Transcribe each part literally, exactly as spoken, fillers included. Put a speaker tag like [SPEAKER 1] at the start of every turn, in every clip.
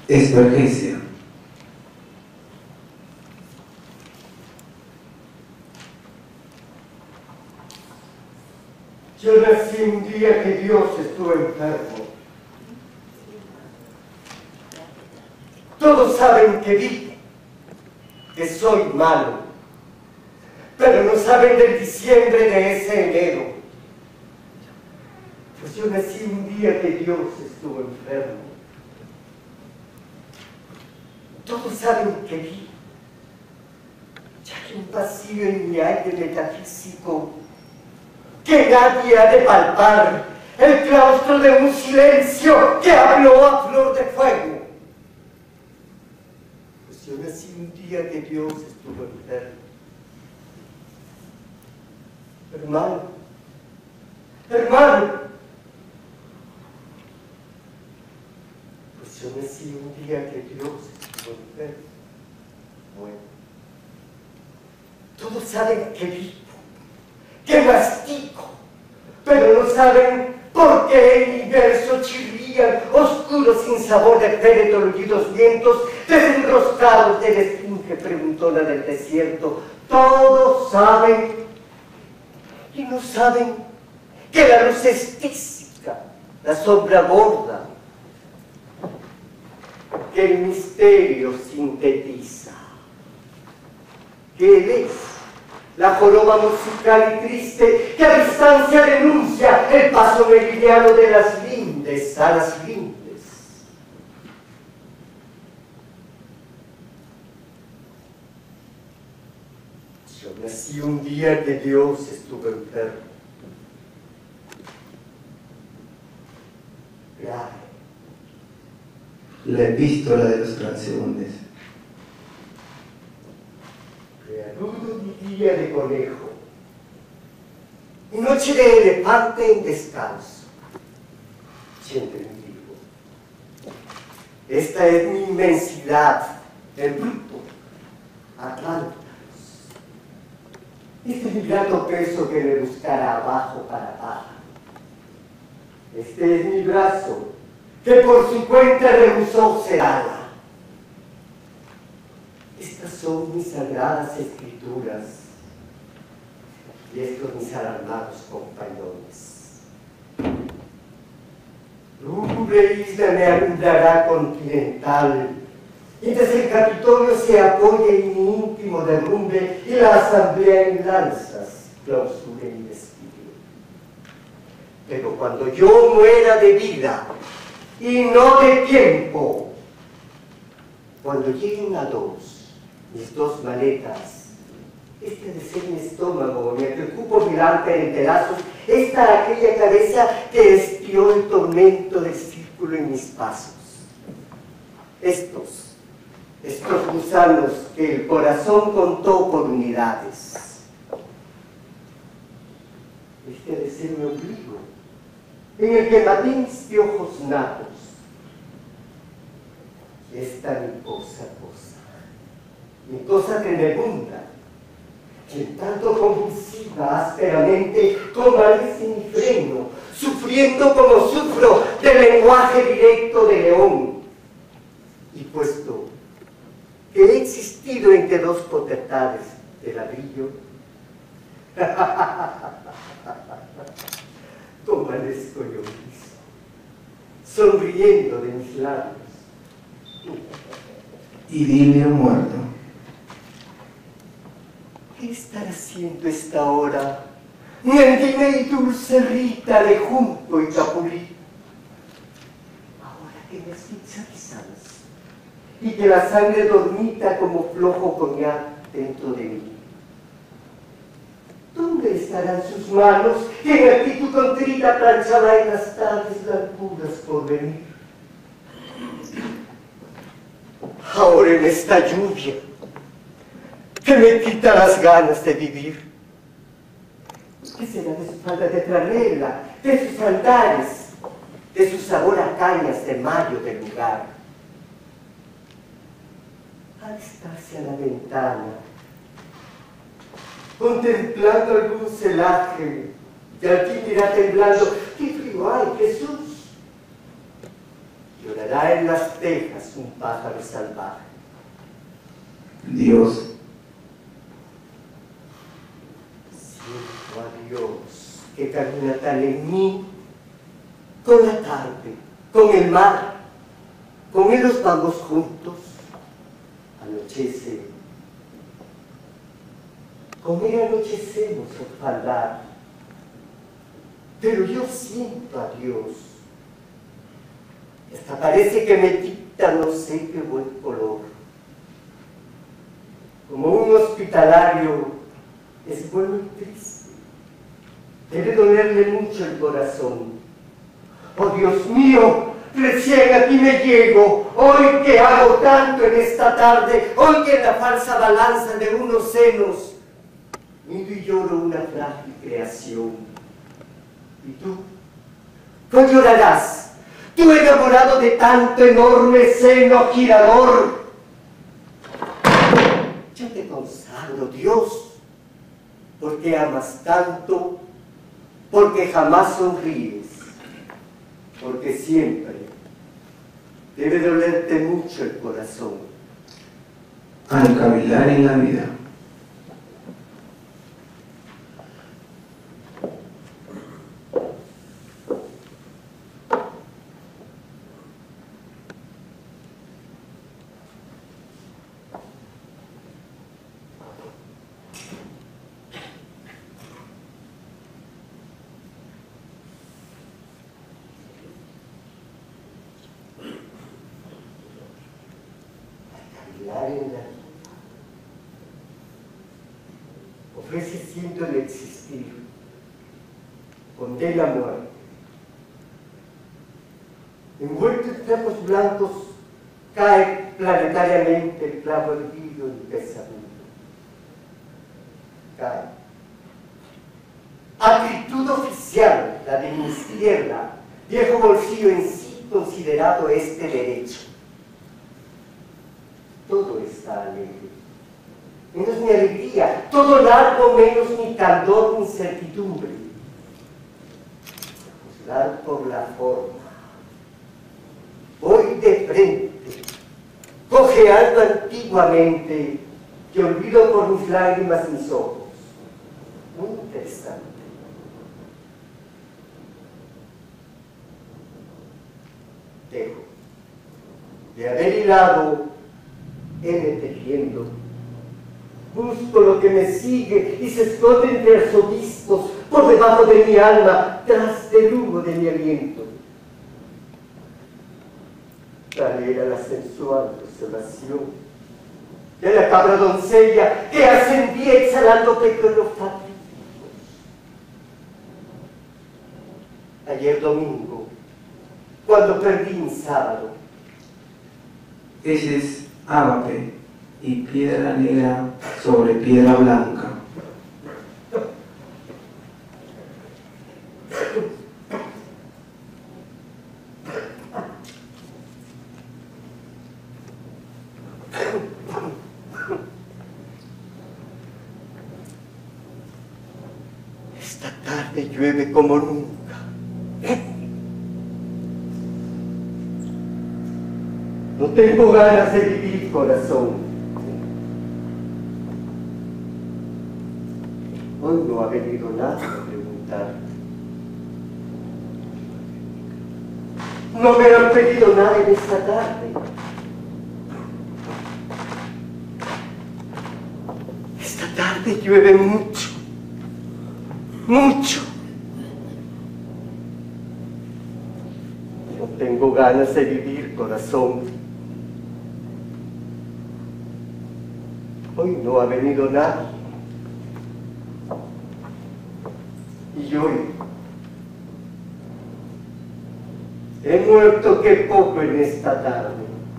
[SPEAKER 1] Espergencia.
[SPEAKER 2] Yo nací un día que Dios estuvo enfermo. Todos saben que vivo, que soy malo, pero no saben del diciembre de ese enero. Pues yo nací un día que Dios estuvo enfermo. Todos saben que vivo, ya que un vacío en mi aire metafísico que nadie ha de palpar, el claustro de un silencio que habló a flor de fuego. Pues yo nací un día que Dios estuvo enfermo. Hermano, hermano, pues yo nací un día que Dios estuvo enfermo. Bueno, todos saben que vivo, que mastico, pero no saben por qué en mi verso chirrían oscuros sin sabor de féretro los vientos desenroscados de la esfinge preguntona del desierto. Todos saben y no saben que la luz es tísica, la sombra gorda, que el misterio sintetiza, que él es la joroba musical y triste que a distancia denuncia el paso meridiano de las lindes a las lindes. Yo nací un día que Dios estuvo enfermo. Grave.
[SPEAKER 1] La epístola de los transeúntes.
[SPEAKER 2] Reanudo mi día de conejo, mi noche de elefante en descanso. Siempre digo, esta es mi inmensidad, el bruto, Atlánticos. Este es mi grato peso que me buscará abajo para abajo. Este es mi brazo, que por su cuenta rehusó cerrada. Estas son mis sagradas escrituras y estos mis alarmados compañeros. Lúgubre isla me alumbrará continental, mientras el Capitolio se apoye en mi íntimo derrumbe y la asamblea en lanzas clausure mi destino. Pero cuando yo muera de vida y no de tiempo, cuando lleguen a dos, mis dos maletas, este de ser mi estómago, mi preocupo mirante en pedazos, esta aquella cabeza que espió el tormento del círculo en mis pasos. Estos, estos gusanos que el corazón contó por unidades. Este de ser mi ombligo, en el que maté mis piojos natos. Y esta mi cosa, cosa. Mi cosa tremenda, que en tanto convulsiva ásperamente convalece mi freno, sufriendo como sufro del lenguaje directo de león. Y puesto que he existido entre dos potestades de ladrillo, convalezco yo mismo, sonriendo de mis labios.
[SPEAKER 1] Idilio muerto.
[SPEAKER 2] ¿Qué estará haciendo esta hora mi andina y dulce Rita de junco y capulí? Ahora que me asfixias y que la sangre dormita como flojo coñac dentro de mí. ¿Dónde estarán sus manos que en actitud contrita planchaba en las tardes blancura por venir? Ahora en esta lluvia que me quita las ganas de vivir. ¿Qué será de su falda de franela, de sus andares, de su sabor a cañas de mayo del lugar? Al estarse a la ventana, contemplando algún celaje, y al fin irá temblando, ¿qué frío hay, Jesús? Llorará en las tejas un pájaro salvaje.
[SPEAKER 1] Dios,
[SPEAKER 2] siento a Dios que camina tan en mí, con la tarde, con el mar, con él nos vamos juntos, anochece, con él anochecemos al falar, pero yo siento a Dios, hasta parece que me dicta no sé qué buen color, como un hospitalario es bueno y triste, debe dolerle mucho el corazón. Oh Dios mío, recién aquí me llego, hoy que hago tanto en esta tarde, hoy que en la falsa balanza de unos senos, miro y lloro una frágil creación. ¿Y tú? ¿Tú llorarás? Tú enamorado de tanto enorme seno girador. Yo te consagro, Dios, porque amas tanto, porque jamás sonríes, porque siempre debe dolerte mucho el corazón.
[SPEAKER 1] al cavilar en la vida.
[SPEAKER 2] Ofrece siento el existir, condena a muerte. Envuelto en trapos blancos, cae planetariamente el clavo erguido en pesadumbre. Cae. Acritud oficial, la de mi izquierda, viejo bolsillo en sí considerado este derecho. Todo está alegre. Menos mi alegría, todo largo menos mi candor, mi incertidumbre. Juzgar por la forma. Voy de frente, cojeando antiguamente, que olvido por mis lágrimas mis ojos. Muy interesante. Dejo de haber hilado, he de tejiendo. Busco lo que me sigue y se esconde entre arzobispos, por debajo de mi alma, tras del humo de mi aliento. Tal era la sensual observación de la cabra doncella que ascendía exhalando pequeños fatídicos. Ayer domingo, cuando perdí mi sábado,
[SPEAKER 1] Ese es ágape y piedra negra sobre piedra blanca.
[SPEAKER 2] Esta tarde llueve como nunca. No tengo ganas de vivir, corazón. Hoy no ha venido nadie a preguntar. No me han pedido nada en esta tarde. Esta tarde llueve mucho, mucho. No tengo ganas de vivir, corazón. Hoy no ha venido nadie. Y hoy he muerto que poco en esta tarde.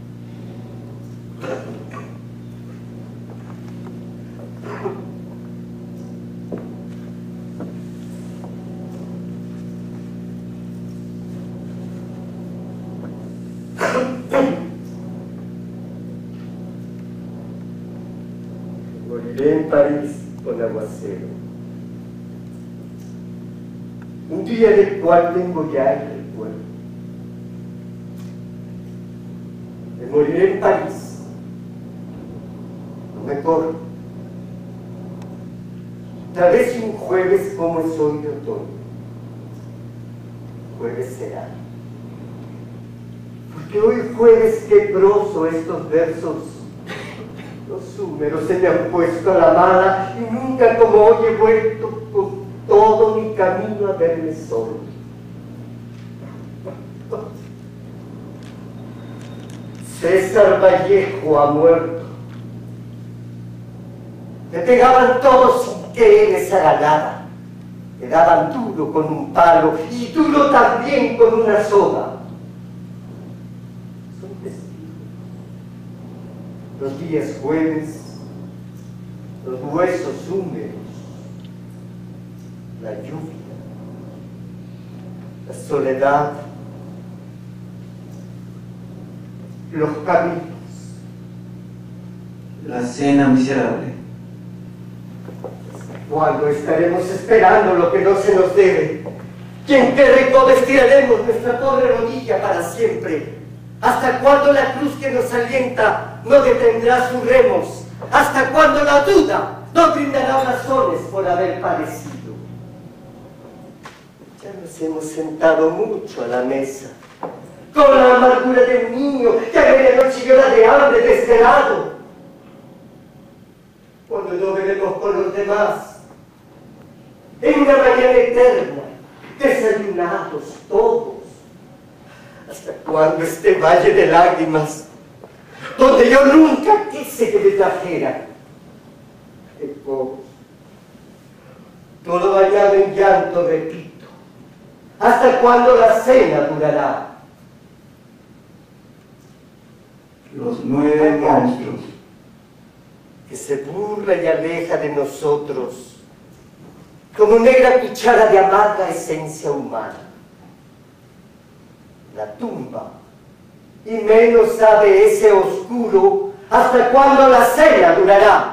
[SPEAKER 2] Moriré en París con aguacero. Un día del cual tengo ya el recuerdo. moriré en París. No me corro. Tal vez un jueves como es hoy de otoño. Jueves será. Porque hoy jueves quebroso estos versos, los húmeros se me han puesto a la mala y nunca como hoy he vuelto con todo mi camino a verme solo. César Vallejo ha muerto. Le pegaban todos sin que él les haga nada. Le daban duro con un palo y duro también con una soga. Son testigos. Los días jueves, los huesos húmedos, la lluvia, la soledad, los caminos.
[SPEAKER 1] La cena miserable.
[SPEAKER 2] ¿Cuándo estaremos esperando lo que no se nos debe? ¿Quién cree que estiraremos nuestra pobre rodilla para siempre? ¿Hasta cuándo la cruz que nos alienta no detendrá sus remos? ¿Hasta cuándo la duda no brindará razones por haber padecido? Ya nos hemos sentado mucho a la mesa, con la amargura de un niño que a medianoche llora de hambre desesperado. Cuando no veremos con los demás, en una mañana eterna, desayunados todos. ¿Hasta cuándo este valle de lágrimas, donde yo nunca quise que me trajera? El pobre, todo bañado en llanto, repito. ¿Hasta cuándo la cena durará?
[SPEAKER 1] Los nueve monstruos.
[SPEAKER 2] Que se burla y aleja de nosotros como negra cuchara de amarga esencia humana. La tumba, y menos sabe ese oscuro hasta cuándo la cena durará.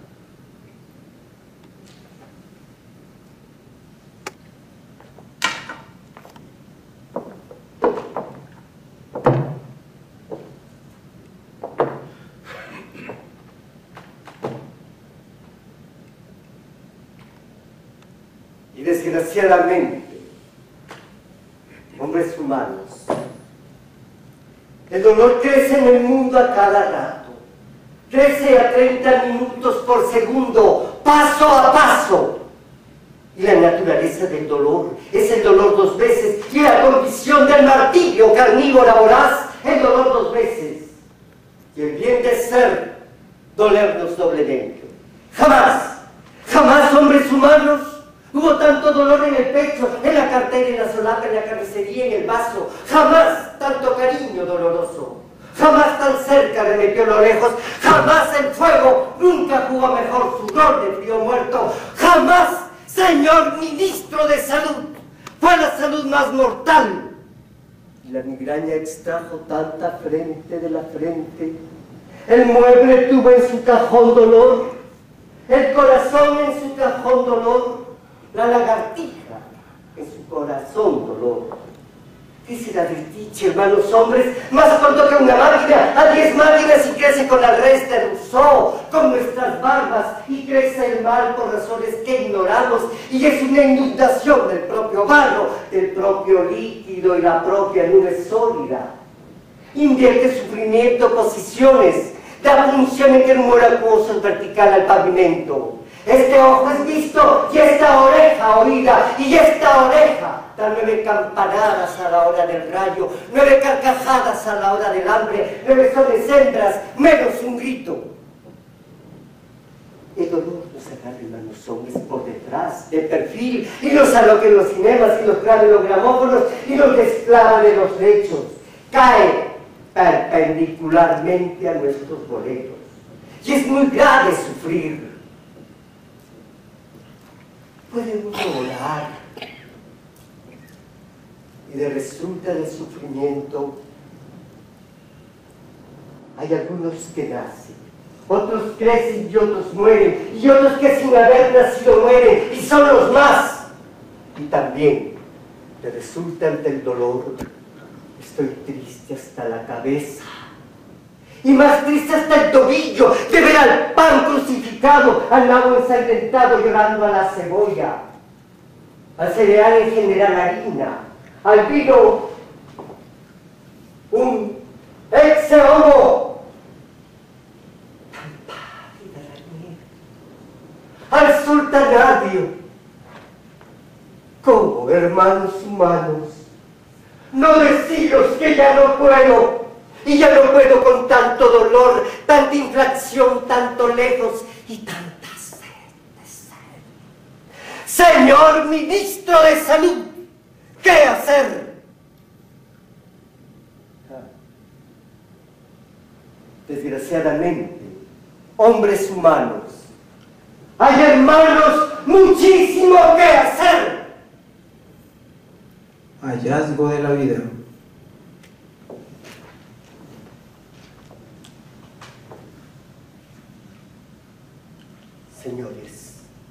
[SPEAKER 2] Y desgraciadamente, hombres humanos, el dolor crece en el mundo a cada rato, crece a treinta minutos por segundo, paso a paso. Y la naturaleza del dolor es el dolor dos veces, y la condición del martirio carnívora voraz, el dolor dos veces. Y el bien de ser, dolernos doblemente. Jamás, jamás, hombres humanos, hubo tanto dolor en el pecho, en la cartera, en la solapa, en la carnicería, en el vaso. Jamás tanto cariño doloroso. Jamás tan cerca de metió lo lejos. Jamás el fuego nunca jugó mejor sudor de frío muerto. Jamás, señor ministro de salud, fue la salud más mortal. Y la migraña extrajo tanta frente de la frente. El mueble tuvo en su cajón dolor. El corazón en su cajón dolor. La lagartija en su corazón dolor. ¿Qué será del dicho, hermanos hombres? Más corto que una máquina, a diez máquinas y crece con la res de Rousseau, con nuestras barbas, y crece el mal por razones que ignoramos, y es una inundación del propio barro, del propio líquido y la propia nube sólida. Invierte sufrimiento, posiciones, da función en que el humor acuoso es vertical al pavimento. Este ojo es visto y esta oreja oída, y esta oreja da nueve campanadas a la hora del rayo, nueve carcajadas a la hora del hambre, nueve sones hembras, menos un grito. El dolor nos agarra, hermanos hombres, por detrás, de perfil, y nos aloca en los cinemas y nos clava en los gramófonos y nos desclava de los lechos. Cae perpendicularmente a nuestros boletos. Y es muy grave sufrir. Puede uno volar, y de resulta del sufrimiento hay algunos que nacen, otros crecen y otros mueren, y otros que sin haber nacido mueren, y son los más. Y también de resulta del dolor, estoy triste hasta la cabeza, Y más triste hasta el tobillo de ver al pan crucificado, al nabo ensangrentado llorando a la cebolla, al cereal en general harina, al vino un ex homo, tan pálida la nieve, al sultanario, como hermanos humanos, no deciros que ya no puedo. Y ya no puedo con tanto dolor, tanta inflación, tanto lejos y tanta sed de sed. Señor Ministro de Salud, ¿qué hacer? Desgraciadamente, hombres humanos, hay hermanos, muchísimo que hacer.
[SPEAKER 1] Hallazgo de la vida.
[SPEAKER 2] Señores,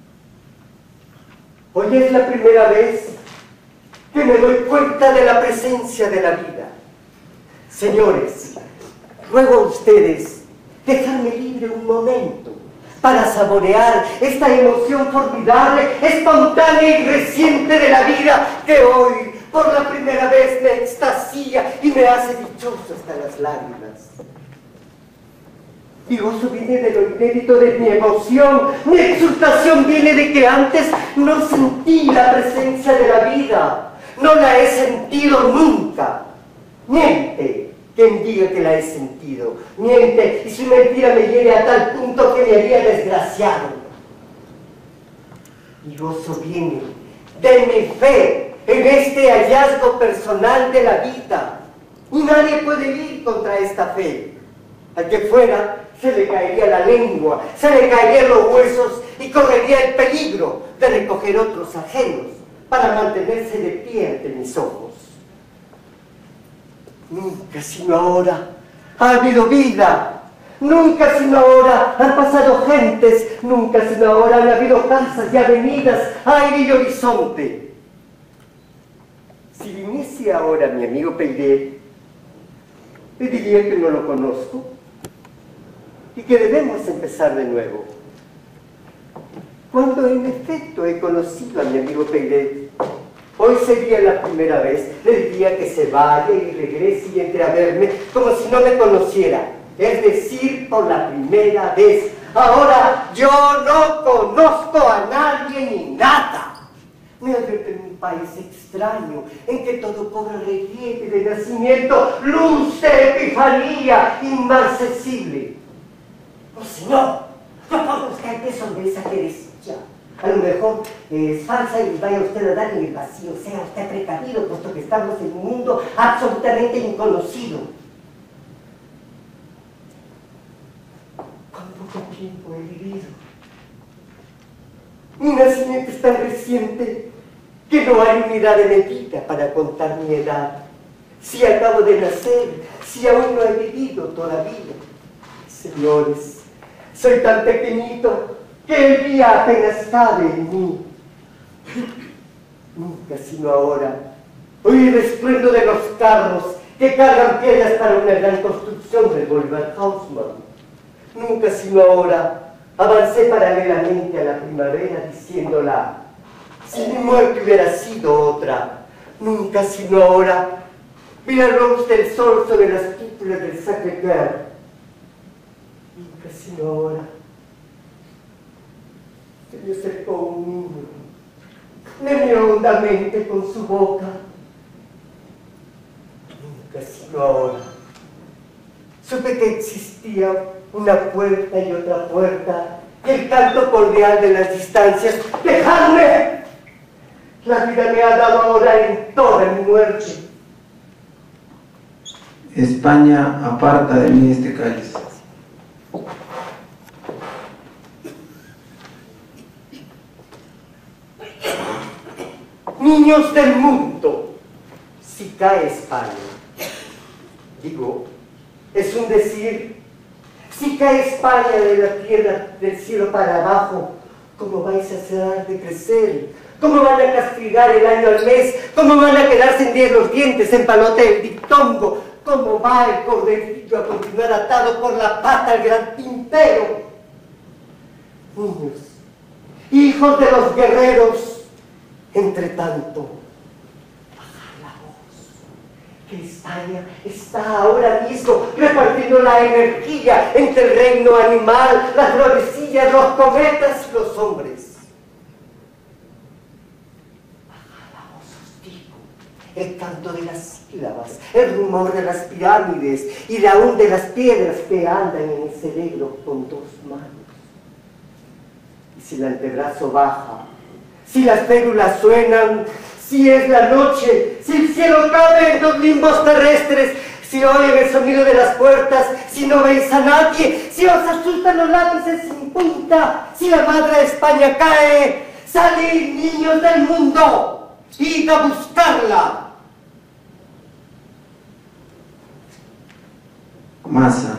[SPEAKER 2] hoy es la primera vez que me doy cuenta de la presencia de la vida. Señores, ruego a ustedes dejarme libre un momento para saborear esta emoción formidable, espontánea y reciente de la vida que hoy, por la primera vez, me extasía y me hace dichoso hasta las lágrimas. Mi gozo viene de lo inédito de mi emoción, mi exultación viene de que antes no sentí la presencia de la vida, no la he sentido nunca. Miente quien diga que la he sentido, miente y su mentira me lleve a tal punto que me haría desgraciado. Mi gozo viene de mi fe en este hallazgo personal de la vida y nadie puede ir contra esta fe. Al que fuera, se le caería la lengua, se le caerían los huesos y correría el peligro de recoger otros ajenos para mantenerse de pie ante mis ojos. Nunca sino ahora ha habido vida, nunca sino ahora han pasado gentes, nunca sino ahora han habido casas y avenidas, aire y horizonte. Si viniese ahora mi amigo Peiret, le diría que no lo conozco y que debemos empezar de nuevo. Cuando en efecto he conocido a mi amigo Peiret, hoy sería la primera vez, le diría que se vaya y regrese y entre a verme como si no me conociera, es decir, por la primera vez. Ahora yo no conozco a nadie ni nada. Me hallo en un país extraño, en que todo cobra relieve de nacimiento, luz de epifanía inmarcesible. ¡Oh, señor! No puedo buscar peso de esa querecilla. A lo mejor eh, es falsa y vaya usted a dar en el vacío. Sea usted precavido, puesto que estamos en un mundo absolutamente inconocido. ¿Cuán poco tiempo he vivido? Mi nacimiento es tan reciente que no hay unidad de medida para contar mi edad. Si acabo de nacer, si aún no he vivido todavía. Señores, soy tan pequeñito que el día apenas cabe en mí. Nunca sino ahora oí el estruendo de los carros que cargan piedras para una gran construcción del Boulevard Haussmann. Nunca sino ahora avancé paralelamente a la primavera diciéndola, si mi muerte hubiera sido otra. Nunca sino ahora vi la luz del sol sobre las cúpulas del Sacré-Cœur. Nunca sino ahora se me acercó un niño, me miró hondamente con su boca. Nunca sino ahora supe que existía una puerta y otra puerta, y el canto cordial de las distancias. ¡Dejadme! La vida me ha dado ahora en toda mi muerte.
[SPEAKER 1] España, aparta de mí este cáliz.
[SPEAKER 2] Niños del mundo, si cae España, digo, es un decir, si cae España de la tierra, del cielo para abajo, ¿cómo vais a cejar de crecer? ¿Cómo van a castigar el año al mes? ¿Cómo van a quedar sin diez los dientes en palote el dictongo? ¿Cómo va el corderillo a continuar atado por la pata al gran tintero? Niños, hijos de los guerreros, entre tanto, bajar la voz, que España está ahora mismo repartiendo la energía entre el reino animal, las florecillas, los cometas y los hombres. El canto de las sílabas, el rumor de las pirámides y aún de las piedras que andan en el cerebro con dos manos. Y si el antebrazo baja, si las férulas suenan, si es la noche, si el cielo cabe en los limbos terrestres, si oyen el sonido de las puertas, si no veis a nadie, si os asustan los lápices sin punta, si la madre de España cae, salid, niños del mundo, id a buscarla.
[SPEAKER 1] Masa.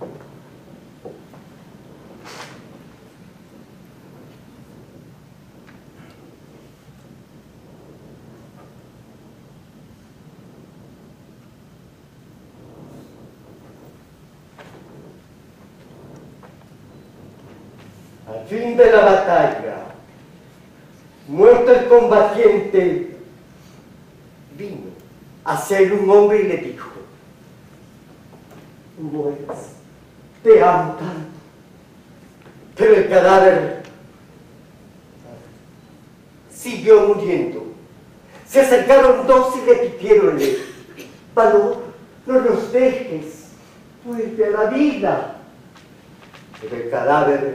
[SPEAKER 2] Al fin de la batalla, muerto el combatiente, vino a ser un hombre y le dijo: mueres, te amo tanto. Pero el cadáver siguió muriendo. Se acercaron dos y repitiéronle: valor, no los dejes, vuelve a la vida. Pero el cadáver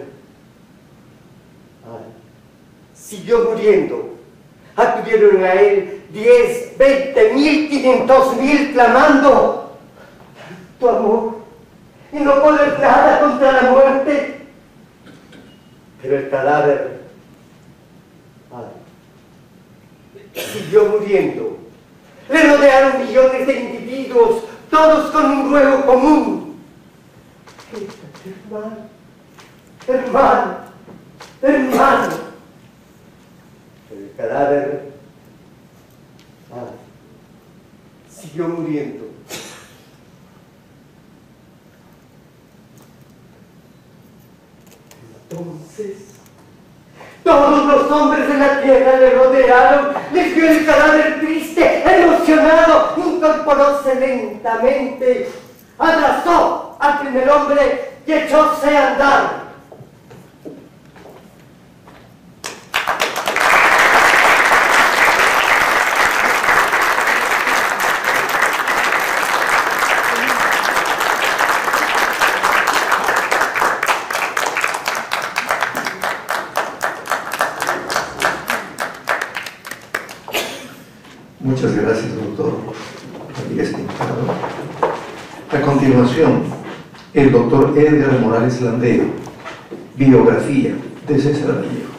[SPEAKER 2] ay, siguió muriendo. Acudieron a él diez, veinte mil, quinientos mil clamando: tu amor, y no poder nada contra la muerte. Pero el cadáver ay, siguió muriendo. Le rodearon millones de individuos, todos con un ruego común: hermano, hermano, hermano. Pero el cadáver ay, siguió muriendo. Entonces, todos los hombres de la tierra le rodearon, les vio el cadáver triste, emocionado, incorporóse lentamente, abrazó al primer hombre y echóse a andar.
[SPEAKER 1] Muchas gracias, doctor Rodríguez Pintado. A continuación, el doctor Edgar Morales Landero, biografía de César Vallejo.